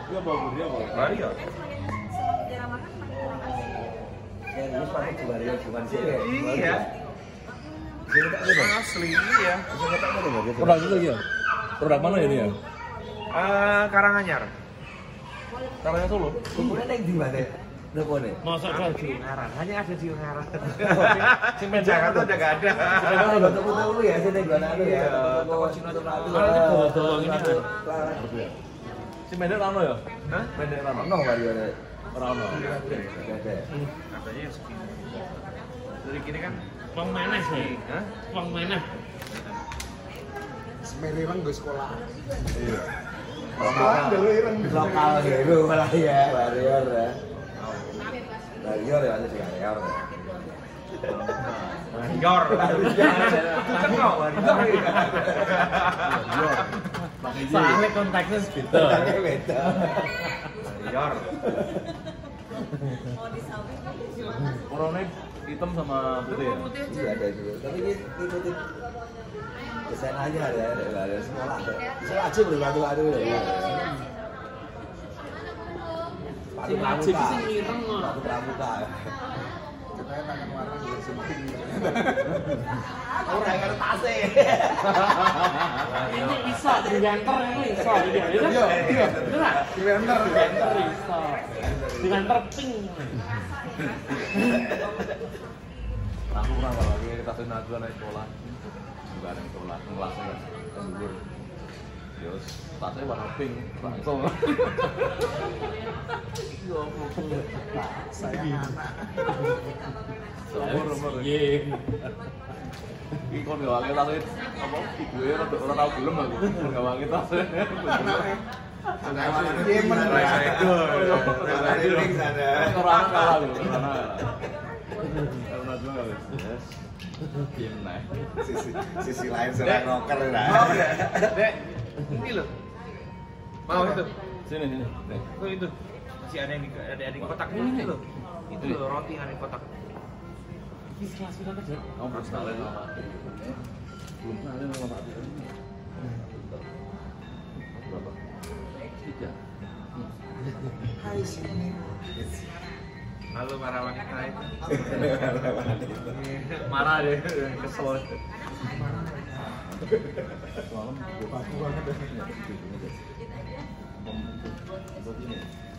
Dia bagus dia bagus. Vario. Jarang makan kurang asin. Serius pakai Vario bukan sih. Iya. Asli iya. Produk itu ya? Produk mana ini ya? Karanganyar. Caranya Solo. Kumpulnya yang di mana? Lepone. Masak baju. Ungaran. Hanya ada di Ungaran. Si Jakarta udah gak ada. Ada tepung dulu ya, sini gua lu ya. Toko Cina tuh Kalau ini bawa ini kan. Kan. Si Medek Rano ya? Hah? Medek Rano. Ono Vario. Rano. Ada. Katanya yang segini. Dari kini kan Wong mana sih? Hah? Wong mana? Semeliran gue sekolah. Iya. Lokal hero malah ya, Warrior ya. Warrior ya, ada juga Warrior. Yor. Kan kau Soalnya kontaknya beda. Kontaknya beda. Yor. Mau disawin. Warnanya hitam sama putih ya? Iya ada juga. Tapi ini ikutin desain aja ya, ada sekolah. Saya aja berlalu-lalu ya. Sing ngaji ki sing ireng kok. Sepatu pramuka. Katanya tangan warna juga sempit. Ora karo tase. Ini bisa diganter ini bisa. Iya. Bener. Diganter bisa. Diganter pink. Aku pernah lagi kita Najwa naik sekolah. Bareng sekolah kelasnya kan dulu. Terus tasnya warna pink langsung. Saya anak. Umur. Iya. Iki kon gawange tasnya apa videonya ora tau gelem aku. Gawange tasnya. Gamer. Orang kalah lho, karena Najwa enggak wis. Game naik. Sisi lain serang rocker lah. Mau ya? Dek, ini loh. Mau itu? Sini. Nih. Tuh itu. Masih ada yang di kotak ini loh. Itu loh roti yang ada di kotak. Ini kelas kita aja. Kamu belum kenalin sama Pak. Belum kenalin sama Pak. Berapa? 3. Hai sini. Halo para wanita itu. Marah deh, kesel. Semalam Baku banget ya. buat ini.